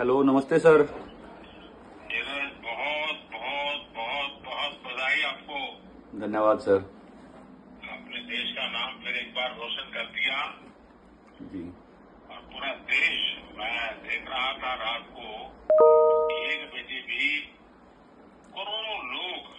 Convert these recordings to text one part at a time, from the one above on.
Hello, नमस्ते sir. धीरज, बहुत बहुत बहुत बहुत बधाई आपको। धन्यवाद सर। आपने देश का नाम फिर एक बार रोशन कर दिया जी और पूरा देश, मैं देख रहा था रात को 1 बजे भी करोड़ों लोग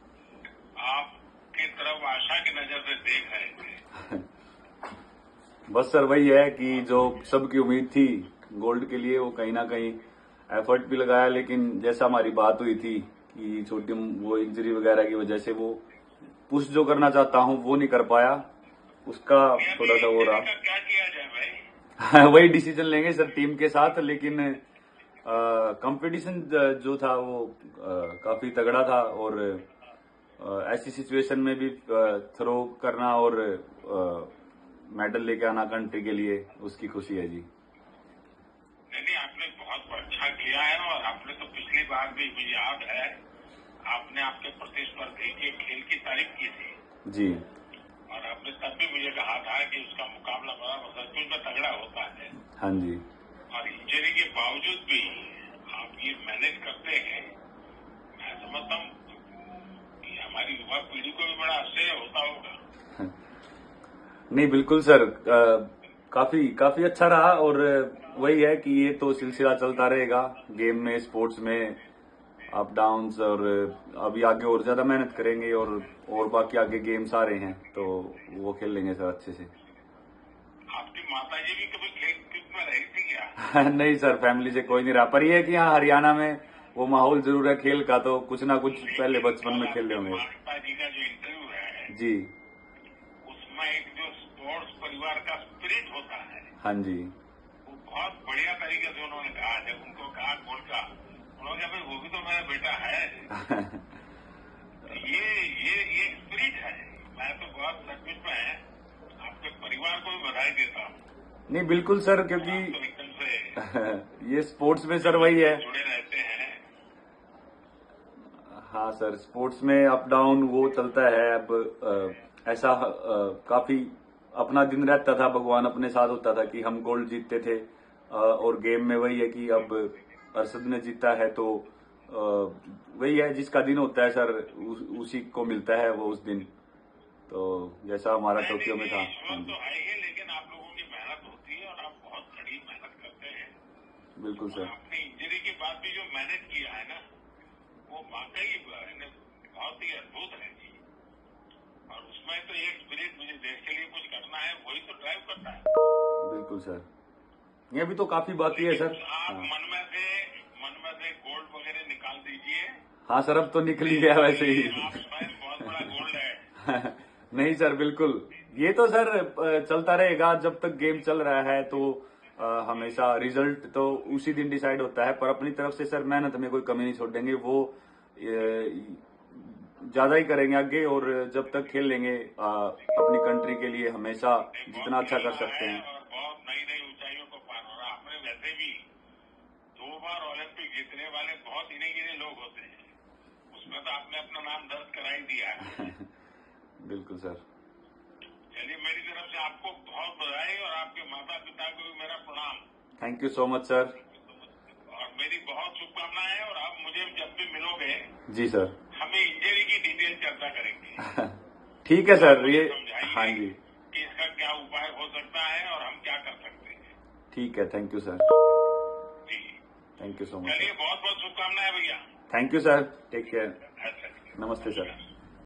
आपकी तरफ आशा की नजर से देख रहे थे। बस सर वही है कि जो सबकी उम्मीद थी गोल्ड के लिए, वो कहीं ना कहीं एफर्ट भी लगाया, लेकिन जैसा हमारी बात हुई थी कि छोटी वो इंजरी वगैरह की वजह से वो पुश जो करना चाहता हूँ वो नहीं कर पाया, उसका थोड़ा सा वो रहा। क्या किया जाए भाई? वही डिसीजन लेंगे सर टीम के साथ, लेकिन कंपटीशन जो था वो काफी तगड़ा था और ऐसी सिचुएशन में भी थ्रो करना और मेडल लेके आना कंट्री के लिए, उसकी खुशी है जी। नहीं, आपने बहुत अच्छा किया है और आपने तो पिछली बार भी मुझे याद है आपने आपके प्रतिस्पर्धी के खेल की तारीफ की थी जी। और आपने तब भी मुझे कहा था कि उसका मुकाबला बड़ा सचमुच में तगड़ा होता है। हाँ जी। और इंजरी के बावजूद भी आप ये मैनेज करते हैं, मैं समझता हूँ कि हमारी युवा पीढ़ी को भी बड़ा आश्चर्य होता होगा। नहीं बिल्कुल सर, काफी काफी अच्छा रहा और वही है कि ये तो सिलसिला चलता रहेगा गेम में, स्पोर्ट्स में अप डाउन्स, और अभी आगे और ज्यादा मेहनत करेंगे और बाकी आगे गेम्स आ रहे हैं तो वो खेल लेंगे सर अच्छे से। आपकी माताजी भी कभी खेल कूद में रही थी क्या? नहीं सर, फैमिली से कोई नहीं रहा, पर ये है कि यहाँ हरियाणा में वो माहौल जरूर है खेल का, तो कुछ ना कुछ पहले बचपन में खेल रहे होंगे। माता जी का जो इंटरव्यू है जी। उसमें एक जो स्पोर्ट्स परिवार का स्पिरिट होता है, हाँ जी। वो बहुत बढ़िया तरीके से उन्होंने कहा। जब उनको कहा गोल्ड का, उन्होंने कहा भाई वो भी तो मेरा बेटा है। ये स्पिरिट है। मैं तो बहुत सचमुच में आपके परिवार को भी बधाई देता हूँ। नहीं बिल्कुल सर, क्योंकि तो एकदम से ये स्पोर्ट्स में सर वही है। जुड़े रहते हैं। हाँ सर, स्पोर्ट्स में अप डाउन वो चलता है। अब ऐसा काफी अपना दिन रहता था, भगवान अपने साथ होता था कि हम गोल्ड जीतते थे, और गेम में वही है कि अब अरशद ने जीता है तो वही है, जिसका दिन होता है सर उसी को मिलता है वो उस दिन, तो जैसा हमारा टोक्यो में था। ईश्वर तो है ही, लेकिन आप लोगों की मेहनत होती है और आप बहुत कड़ी मेहनत करते हैं। बिल्कुल सर। आपने इंजरी के बाद भी जो मैनेज किया है ना, वो वाकई बहुत ही अद्भुत है जी। और उसमें तो एक स्पिरिट, मुझे देश के लिए कुछ करना है, वही तो ड्राइव करता है। बिल्कुल सर, ये भी तो काफी बाकी है सर। आप हाँ। मन में से गोल्ड वगैरह निकाल दीजिए। हाँ सर, अब तो निकल ही गया वैसे ही। आप स्वयं बहुत बड़ा गोल्ड है। नहीं सर, बिल्कुल ये तो सर चलता रहेगा जब तक गेम चल रहा है, तो हमेशा रिजल्ट तो उसी दिन डिसाइड होता है, पर अपनी तरफ से सर मेहनत में कोई कमी नहीं छोड़ेंगे, वो ज्यादा ही करेंगे आगे, और जब तक खेल लेंगे अपनी कंट्री के लिए हमेशा जितना अच्छा कर सकते हैं। और बहुत नई नई ऊंचाइयों को पार हो रहा। आपने वैसे भी 2 बार ओलंपिक जीतने वाले बहुत गिने गिने लोग होते हैं, उसमें तो आपने अपना नाम दर्ज करा ही दिया है। बिल्कुल सर। चलिए, मेरी तरफ से आपको बहुत बधाई और आपके माता पिता को भी मेरा प्रणाम। Thank you so much sir. और मेरी बहुत शुभकामनाएं। और आप मुझे जब भी मिलोगे, जी सर, हमें इंजरी की डिटेल चर्चा करेंगे। ठीक है सर। ये समझाइए हाँ जी, कि इसका क्या उपाय हो सकता है और हम क्या कर सकते हैं। ठीक है। Thank you sir. जी, थैंक यू सो मच। चलिए, बहुत बहुत शुभकामनाएं भैया। Thank you sir, take care. अच्छा, नमस्ते सर।